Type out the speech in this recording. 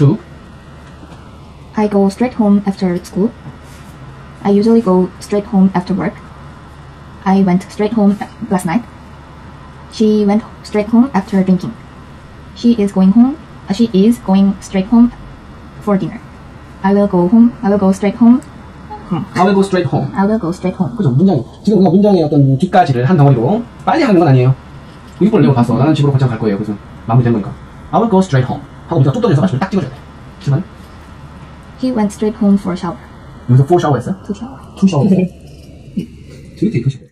to I go straight home after school. I usually go straight home after work. I went straight home last night. She went straight home after drinking. She is going straight home for dinner. I will go straight home. I will go straight home. I will go straight home. 그죠? 지금 우리가 문장의 어떤 뒷가지를 한 덩어리로 빨리 하는 건 아니에요. 이걸 내가 봤어. 나는 집으로 곧장 갈 거예요. 그래서 마무리된 거니까. I will go straight home. 하고 우리가 뚝 떨어져서 마침을 딱 찍어줘야 돼. 그렇지만 He went straight home for a shower. 여기서 for shower 했어요? To shower. to shower. 되게 되게